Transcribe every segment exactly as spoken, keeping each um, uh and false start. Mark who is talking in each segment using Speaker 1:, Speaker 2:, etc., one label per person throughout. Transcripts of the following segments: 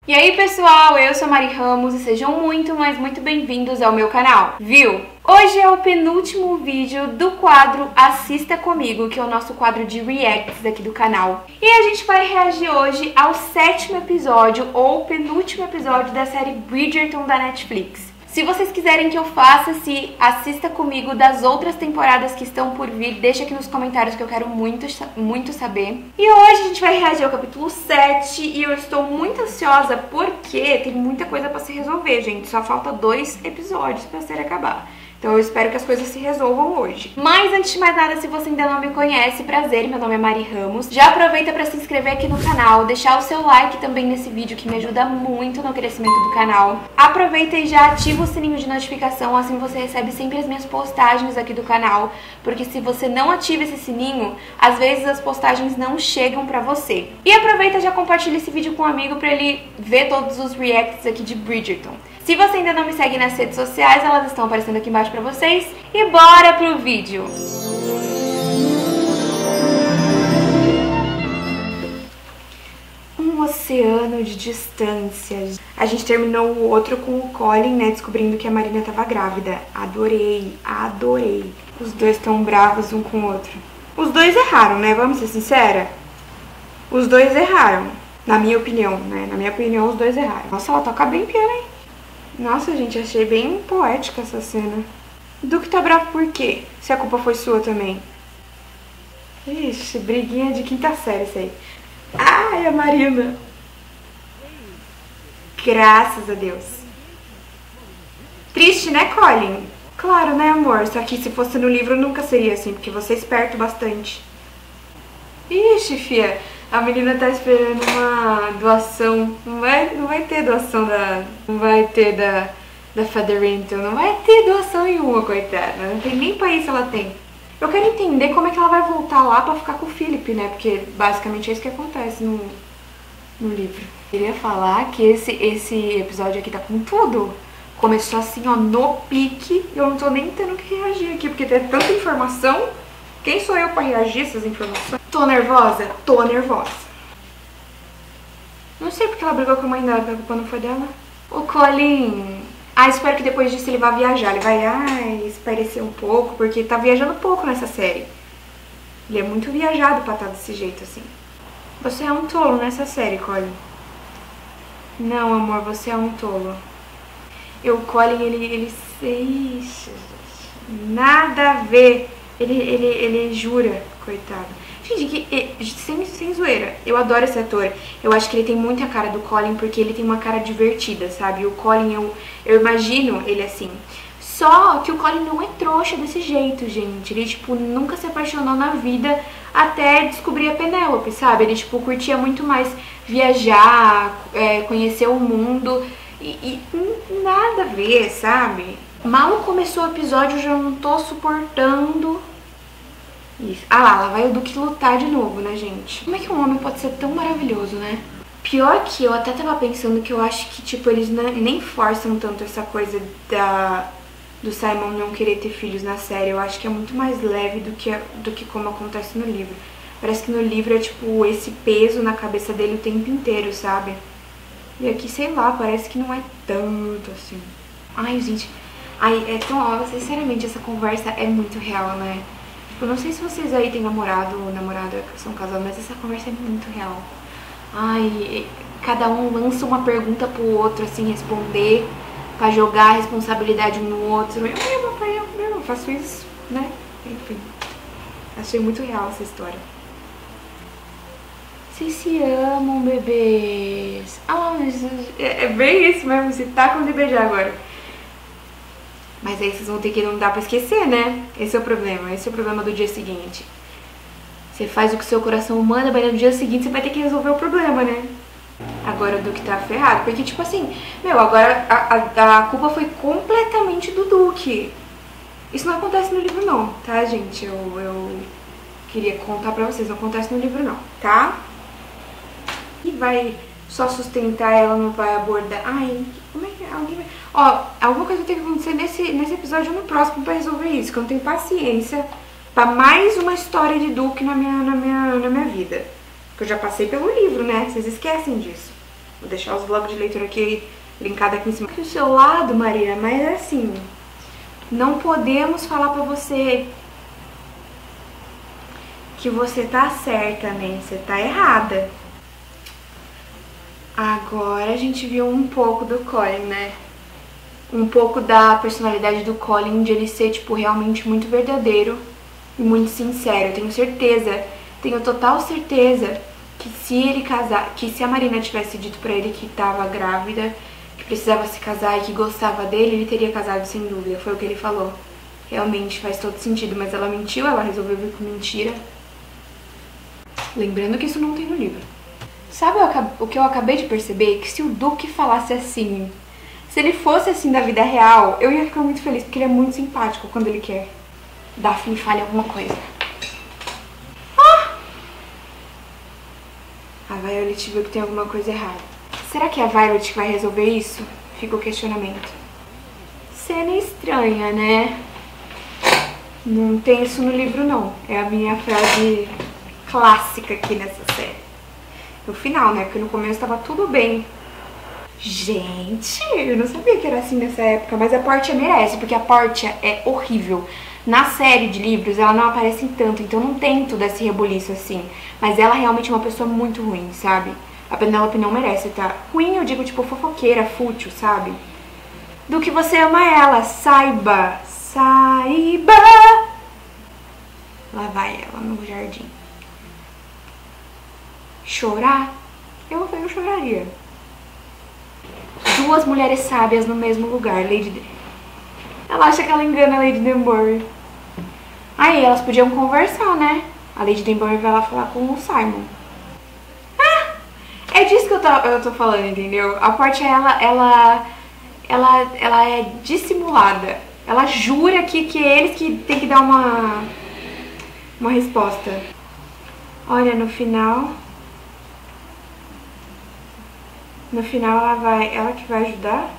Speaker 1: E aí pessoal, eu sou a Mari Ramos e sejam muito, mas muito bem-vindos ao meu canal, viu? Hoje é o penúltimo vídeo do quadro Assista Comigo, que é o nosso quadro de reacts aqui do canal. E a gente vai reagir hoje ao sétimo episódio, ou penúltimo episódio da série Bridgerton da Netflix. Se vocês quiserem que eu faça esse Assista Comigo das outras temporadas que estão por vir, deixa aqui nos comentários que eu quero muito, muito saber. E hoje a gente vai reagir ao capítulo sete e eu estou muito ansiosa porque tem muita coisa pra se resolver, gente. Só falta dois episódios pra série acabar. Então eu espero que as coisas se resolvam hoje. Mas antes de mais nada, se você ainda não me conhece, prazer, meu nome é Mari Ramos. Já aproveita para se inscrever aqui no canal, deixar o seu like também nesse vídeo que me ajuda muito no crescimento do canal. Aproveita e já ativa o sininho de notificação, assim você recebe sempre as minhas postagens aqui do canal. Porque se você não ativa esse sininho, às vezes as postagens não chegam pra você. E aproveita e já compartilha esse vídeo com um amigo pra ele ver todos os reacts aqui de Bridgerton. Se você ainda não me segue nas redes sociais, elas estão aparecendo aqui embaixo pra vocês. E bora pro vídeo! Um oceano de distância. A gente terminou o outro com o Colin, né, descobrindo que a Marina tava grávida. Adorei, adorei. Os dois tão bravos um com o outro. Os dois erraram, né, vamos ser sincera? Os dois erraram, na minha opinião, né, na minha opinião os dois erraram. Nossa, ela toca bem piano, hein? Nossa, gente, achei bem poética essa cena. Duque tá bravo por quê? Se a culpa foi sua também. Ixi, briguinha de quinta série isso aí. Ai, a Marina. Graças a Deus. Triste, né, Colin? Claro, né, amor? Só que se fosse no livro nunca seria assim, porque você é esperto bastante. Ixi, fia. A menina tá esperando uma doação. Não vai, não vai ter doação da... Não vai ter da... Da Featherington. Não vai ter doação nenhuma, coitada. Não tem nem pra isso ela tem. Eu quero entender como é que ela vai voltar lá pra ficar com o Philip, né? Porque basicamente é isso que acontece no, no livro. Eu queria falar que esse, esse episódio aqui tá com tudo. Começou assim, ó, no pique. E eu não tô nem tendo que reagir aqui, porque tem tanta informação. Quem sou eu pra reagir a essas informações? Tô nervosa? Tô nervosa. Não sei porque ela brigou com a mãe dela, a culpa não foi dela. O Colin... Ah, espero que depois disso ele vá viajar. Ele vai, ai, esparecer um pouco, porque tá viajando pouco nessa série. Ele é muito viajado pra estar desse jeito, assim. Você é um tolo nessa série, Colin. Não, amor, você é um tolo. E o Colin, ele... ele... Ixi, nada a ver. Ele, ele, ele jura, coitado. Gente, que, sem, sem zoeira, eu adoro esse ator. Eu acho que ele tem muita cara do Colin, porque ele tem uma cara divertida, sabe? O Colin, eu, eu imagino ele assim. Só que o Colin não é trouxa desse jeito, gente. Ele, tipo, nunca se apaixonou na vida até descobrir a Penélope, sabe? Ele, tipo, curtia muito mais viajar, é, conhecer o mundo e, e nada a ver, sabe? Mal começou o episódio, eu já não tô suportando isso. Ah lá, lá vai o Duque lutar de novo, né, gente? Como é que um homem pode ser tão maravilhoso, né? Pior que eu até tava pensando que eu acho que, tipo, eles nem forçam tanto essa coisa da, do Simon não querer ter filhos na série. Eu acho que é muito mais leve do que, do que como acontece no livro. Parece que no livro é, tipo, esse peso na cabeça dele o tempo inteiro, sabe? E aqui, sei lá, parece que não é tanto assim. Ai, gente... Ai, é tão óbvio, sinceramente, essa conversa é muito real, né? Tipo, eu não sei se vocês aí têm namorado ou namorada, são casados, mas essa conversa é muito real. Ai, cada um lança uma pergunta pro outro, assim, responder, pra jogar a responsabilidade um no outro. Eu mesmo, eu mesmo faço isso, né? Enfim, achei muito real essa história. Vocês se amam, bebês. Ah, mas é, é bem isso mesmo, se tacam de beijar agora. Mas aí vocês vão ter que não dá pra esquecer, né? Esse é o problema, esse é o problema do dia seguinte. Você faz o que seu coração manda, mas no dia seguinte você vai ter que resolver o problema, né? Agora o Duque tá ferrado, porque tipo assim, meu, agora a, a, a culpa foi completamente do Duque. Isso não acontece no livro não, tá, gente? Eu, eu queria contar pra vocês, não acontece no livro não, tá? E vai só sustentar, ela não vai abordar... Ai, como é que alguém vai... Ó, alguma coisa tem que acontecer nesse, nesse episódio ou no próximo pra resolver isso, que eu não tenho paciência pra mais uma história de Duque na minha, na minha, na minha vida. Porque eu já passei pelo livro, né? Vocês esquecem disso. Vou deixar os vlogs de leitura aqui, linkado aqui em cima. Aqui do seu lado, Marina, mas é assim, não podemos falar pra você que você tá certa, né? Você tá errada. Agora a gente viu um pouco do Colin, né? Um pouco da personalidade do Colin, de ele ser, tipo, realmente muito verdadeiro e muito sincero. Eu tenho certeza, tenho total certeza que se ele casar, que se a Marina tivesse dito pra ele que tava grávida, que precisava se casar e que gostava dele, ele teria casado sem dúvida. Foi o que ele falou. Realmente faz todo sentido, mas ela mentiu, ela resolveu vir com mentira. Lembrando que isso não tem no livro. Sabe o que eu acabei de perceber? Que se o Duque falasse assim, se ele fosse assim da vida real, eu ia ficar muito feliz, porque ele é muito simpático quando ele quer. Daphne fale alguma coisa. Ah! A Violet viu que tem alguma coisa errada. Será que é a Violet que vai resolver isso? Fica o questionamento. Cena estranha, né? Não tem isso no livro, não. É a minha frase clássica aqui nessa série. No final, né? Porque no começo tava tudo bem. Gente, eu não sabia que era assim nessa época, mas a Portia merece, porque a Portia é horrível. Na série de livros, ela não aparece tanto, então não tem todo esse rebuliço assim. Mas ela realmente é uma pessoa muito ruim, sabe? A Penélope não merece, tá? Ruim, eu digo, tipo, fofoqueira, fútil, sabe? Do que você ama ela, saiba, saiba. Lá vai ela no jardim. Chorar? Eu, eu choraria. Duas mulheres sábias no mesmo lugar, Lady... De... Ela acha que ela engana a Lady Danbury. Aí, elas podiam conversar, né? A Lady Danbury vai lá falar com o Simon. Ah, é disso que eu tô, eu tô falando, entendeu? A Portia, ela, ela, ela, ela é dissimulada. Ela jura que, que é eles que tem que dar uma, uma resposta. Olha, no final... No final ela vai, ela que vai ajudar?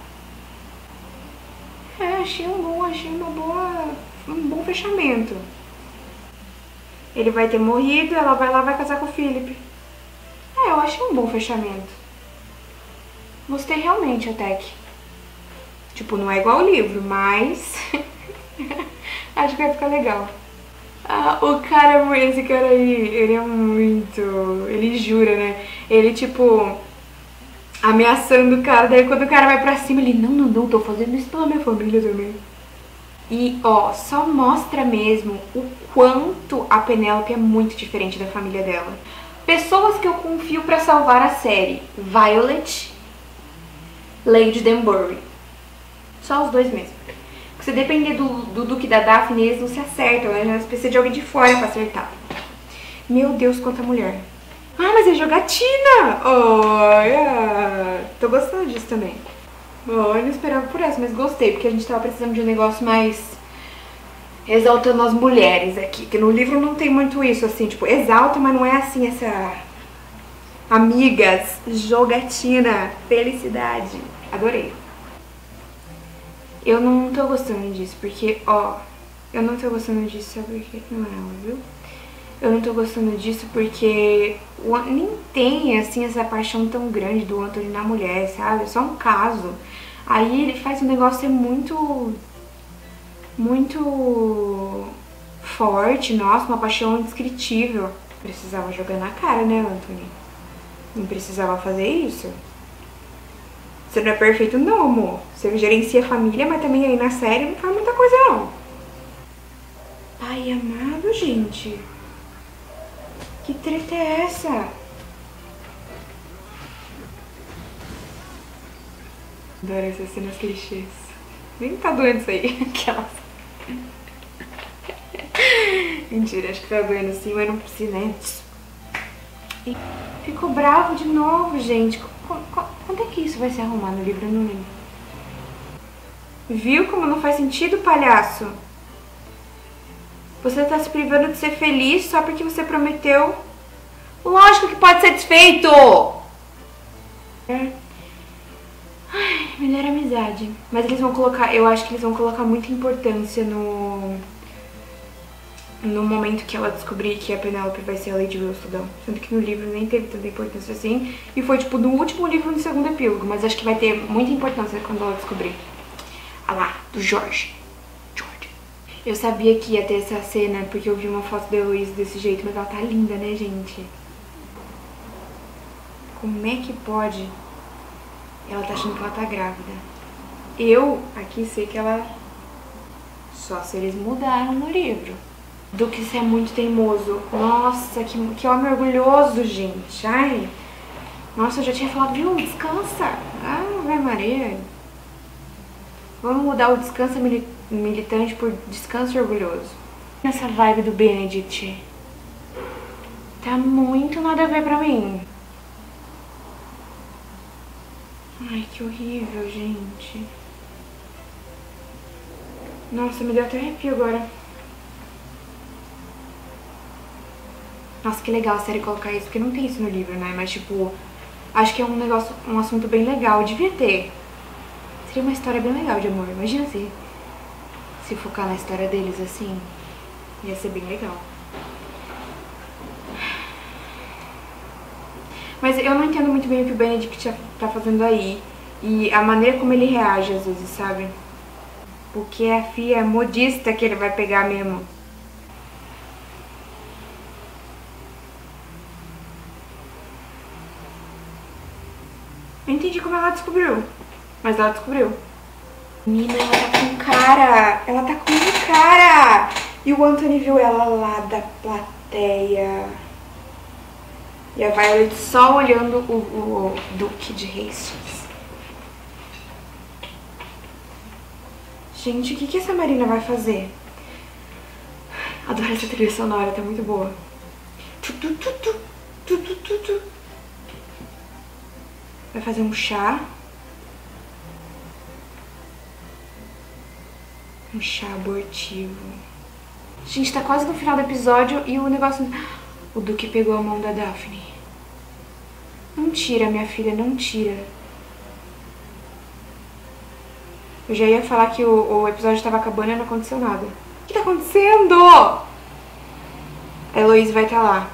Speaker 1: É, achei um bom, achei uma boa, um bom fechamento. Ele vai ter morrido, ela vai lá, vai casar com o Philip. É, eu achei um bom fechamento. Gostei realmente até que. Tipo, não é igual o livro, mas acho que vai ficar legal. Ah, o cara, esse cara aí, ele é muito, ele jura, né? Ele tipo... ameaçando o cara, daí quando o cara vai pra cima, ele, não, não, não, tô fazendo isso pela minha família também. E, ó, só mostra mesmo o quanto a Penélope é muito diferente da família dela. Pessoas que eu confio pra salvar a série: Violet, Lady Danbury. Só os dois mesmo. Porque se depender do, do Duque e da Daphne, eles não se acertam, né? Eles precisam de alguém de fora pra acertar. Meu Deus, quanta mulher. Ah, mas é jogatina! Olha! Tô gostando disso também. Oh, eu não esperava por essa, mas gostei, porque a gente tava precisando de um negócio mais exaltando as mulheres aqui. Que no livro não tem muito isso, assim, tipo, exalta, mas não é assim essa... Amigas, jogatina, felicidade. Adorei. Eu não tô gostando disso, porque, ó, eu não tô gostando disso, sabe por quê? Não é ela, viu? Eu não tô gostando disso porque nem tem, assim, essa paixão tão grande do Anthony na mulher, sabe? É só um caso. Aí ele faz o negócio ser muito... Muito... forte, nossa, uma paixão indescritível. Precisava jogar na cara, né, Anthony? Não precisava fazer isso. Você não é perfeito não, amor. Você gerencia a família, mas também aí na série não faz muita coisa não. Pai amado, gente. Que treta é essa? Adoro essas cenas clichês. Nem tá doendo isso aí. Aquelas. Mentira, acho que tá doendo sim, mas não precisa, né? E ficou bravo de novo, gente. Quando é que isso vai se arrumar no livro? Eu não lembro. Viu como não faz sentido, palhaço? Você tá se privando de ser feliz só porque você prometeu. Lógico que pode ser desfeito! É. Ai, melhor amizade. Mas eles vão colocar, eu acho que eles vão colocar muita importância no... no momento que ela descobrir que a Penélope vai ser a Lady Whistledown. Sendo que no livro nem teve tanta importância assim. E foi, tipo, no último livro, no segundo epílogo. Mas acho que vai ter muita importância quando ela descobrir. Ah lá, do George. George. Eu sabia que ia ter essa cena, porque eu vi uma foto da Heloise desse jeito. Mas ela tá linda, né, gente? Como é que pode? Ela tá achando que ela tá grávida. Eu, aqui, sei que ela... Só se eles mudaram no livro. Duque, você é muito teimoso. Nossa, que, que homem orgulhoso, gente. Ai. Nossa, eu já tinha falado, viu? Descansa. Ah, vai Maria. Vamos mudar o descanso mili militante por descanso orgulhoso. Essa vibe do Benedict tá muito nada a ver pra mim. Ai, que horrível, gente. Nossa, me deu até arrepio agora. Nossa, que legal a série colocar isso, porque não tem isso no livro, né? Mas, tipo, acho que é um negócio, um assunto bem legal. Devia ter. Seria uma história bem legal de amor. Imagina se, se focar na história deles assim. Ia ser bem legal. Mas eu não entendo muito bem o que o Benedict tá fazendo aí. E a maneira como ele reage às vezes, sabe? Porque a filha é modista que ele vai pegar mesmo. Eu entendi como ela descobriu. Mas ela descobriu. Menina, ela tá com cara. Ela tá com um cara. E o Anthony viu ela lá da plateia. E a Violet só olhando o, o, o Duque de Hastings. Gente, o que, que essa Marina vai fazer? Adoro essa trilha sonora, tá muito boa. Tu, tu, tu, tu, tu, tu, tu, tu. Vai fazer um chá. Um chá abortivo. Gente, tá quase no final do episódio e o negócio... O Duque pegou a mão da Daphne. Não tira, minha filha, não tira. Eu já ia falar que o, o episódio tava acabando e não aconteceu nada. O que tá acontecendo? A Heloise vai estar lá.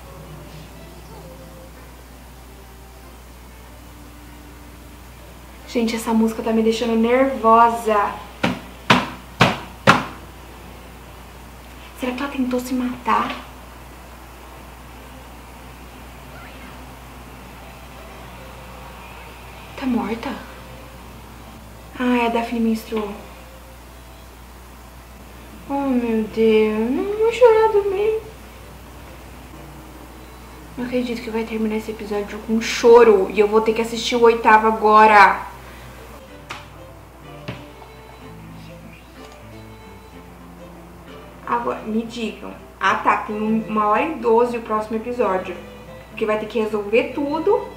Speaker 1: Gente, essa música tá me deixando nervosa. Será que ela tentou se matar? Tá morta? Ai, a Daphne menstruou. Oh, meu Deus. Não vou chorar também. Não acredito que vai terminar esse episódio com choro. E eu vou ter que assistir o oitavo agora. Agora, me digam. Ah, tá. Tem uma hora e doze o próximo episódio. Porque vai ter que resolver tudo.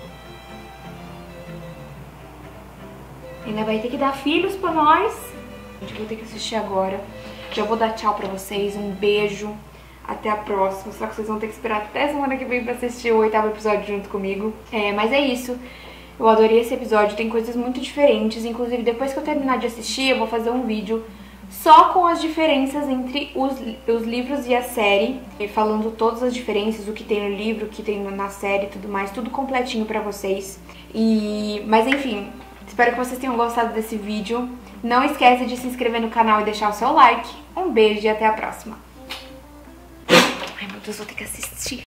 Speaker 1: Ainda vai ter que dar filhos pra nós. Gente, eu vou ter que assistir agora. Já vou dar tchau pra vocês. Um beijo. Até a próxima. Só que vocês vão ter que esperar até semana que vem pra assistir o oitavo episódio junto comigo. É, mas é isso. Eu adorei esse episódio. Tem coisas muito diferentes. Inclusive, depois que eu terminar de assistir, eu vou fazer um vídeo só com as diferenças entre os, os livros e a série. E falando todas as diferenças, o que tem no livro, o que tem na série e tudo mais. Tudo completinho pra vocês. E... Mas enfim... Espero que vocês tenham gostado desse vídeo. Não esquece de se inscrever no canal e deixar o seu like. Um beijo e até a próxima. Ai, meu Deus, vou ter que assistir.